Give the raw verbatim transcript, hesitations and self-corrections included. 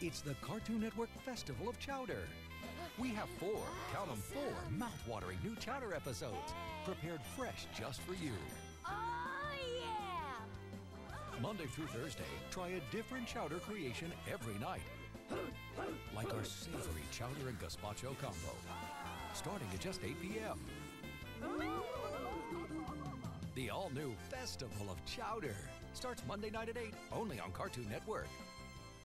It's the Cartoon Network Festival of Chowder. We have four, count them four, mouth-watering new Chowder episodes, prepared fresh just for you. Oh, yeah! Monday through Thursday, try a different Chowder creation every night. Like our savory Chowder and Gazpacho combo, starting at just eight p m The all-new Festival of Chowder starts Monday night at eight, only on Cartoon Network.